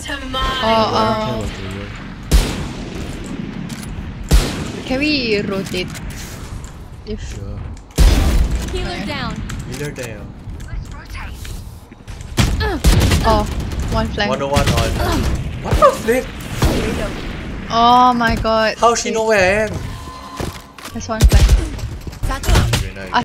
Can we rotate? If Sure. Healer down. Healer down. one flank. 101 on. What the flip? Oh my god. How she know where I am? That's one flank. Satchel out. Very nice.